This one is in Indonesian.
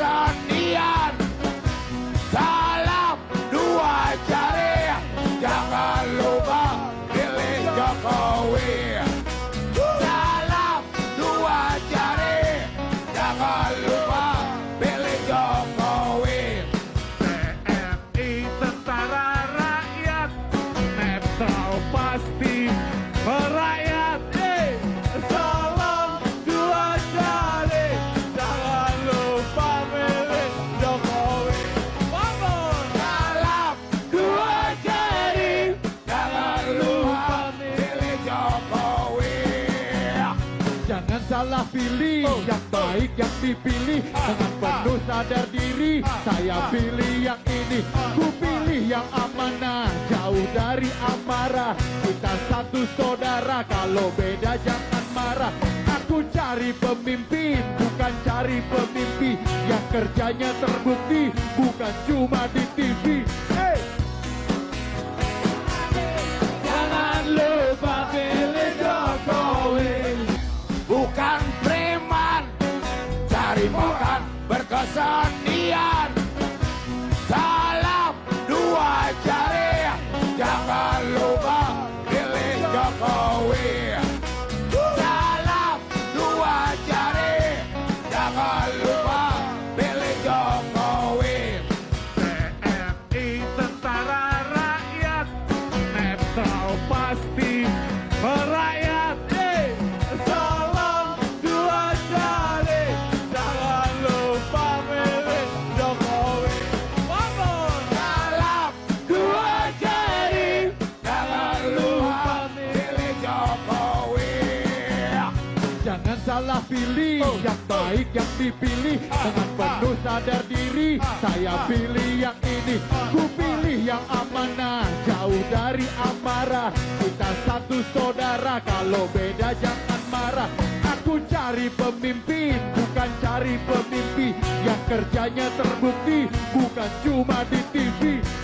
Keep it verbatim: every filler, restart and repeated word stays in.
berkesenian. Salam dua jari, jangan lupa pilih Jokowi. Salam dua jari, jangan lupa pilih Jokowi. T N I tentara rakyat, netral pasti merakyat. Eh, salam dua jari, jangan lupa pilih Jokowi. Bangun. Salam dua jari, jangan lupa pilih Jokowi. Jangan salah pilih, yang baik yang dipilih dengan penuh sadar diri. Saya pilih yang ini, ku pilih yang amanah, jauh dari amarah. Kita satu saudara, kalau beda jangan marah. Aku cari pemimpin, bukan cari pemimpi yang kerjanya terbukti, bukan cuma di T V. Hey! Jangan lupa pilih Jokowi. Bukan preman, cari makan berkesenian. Salam dua jari, jangan lupa pilih Jokowi. Salam dua jari, jangan lupa pilih Jokowi. T N I tentara rakyat, netral pasti merakyat. Eh, salam dua jari, jangan lupa pilih Jokowi. Bangun. Salam dua jari, jangan lupa pilih Jokowi. Jangan salah pilih, yang baik yang dipilih dengan penuh sadar diri. Saya pilih yang ini, ku pilih yang amanah, jauh dari amarah. Kita satu saudara, kalau beda jangan marah. Aku cari pemimpin, bukan cari pemimpi yang kerjanya terbukti, bukan cuma di T V.